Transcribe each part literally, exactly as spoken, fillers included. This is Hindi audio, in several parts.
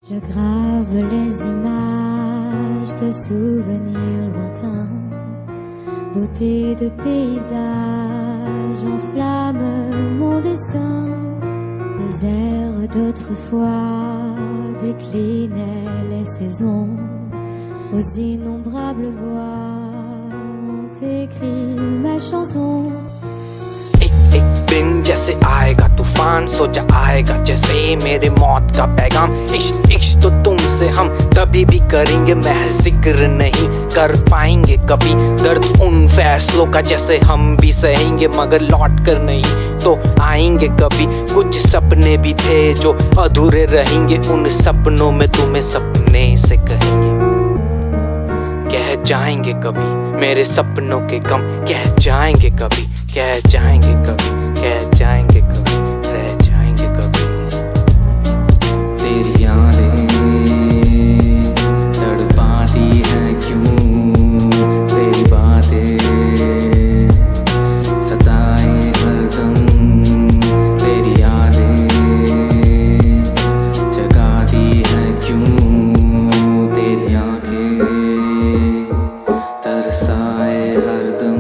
Je grave les images de souvenirs lointains, beauté de paysage enflamme mon destin. Les airs d'autrefois déclinaient les saisons, aux innombrables voix ont écrit ma chanson. एक एक दिन जैसे आएगा तूफान, सोचा आएगा जैसे मेरे मौत का पैगाम। इश्क इश्क तो तुमसे हम तभी भी करेंगे महज, जिक्र नहीं कर पाएंगे कभी। दर्द उन फैसलों का जैसे हम भी सहेंगे, मगर लौट कर नहीं तो आएंगे कभी। कुछ सपने भी थे जो अधूरे रहेंगे, उन सपनों में तुम्हें सपने से कहेंगे। कह जाएंगे कभी मेरे सपनों के गम, कह जाएंगे कभी, कह जाएंगे कभी, कह जाएंगे कभी, रह जाएंगे कभी। तेरी यादें तड़पाती हैं क्यों, तेरी बातें सताए हरदम। तेरी यादें जगाती हैं क्यों, तेरी आंखें तरसाए हरदम।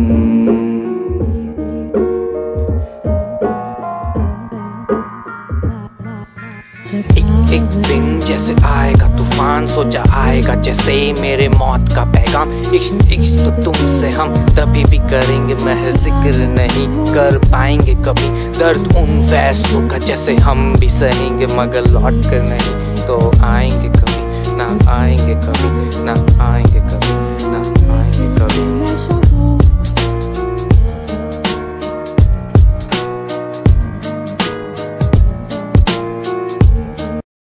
एक एक दिन जैसे आएगा तूफान, सोचा आएगा जैसे मेरे मौत का पैगाम। इश्क इश्क तो तुमसे हम तभी भी करेंगे महज, जिक्र नहीं कर पाएंगे कभी। दर्द उन फैसलों का जैसे हम भी सहेंगे, मगर लौट कर नहीं तो आएंगे कभी, ना आएंगे कभी, ना आएंगे कभी।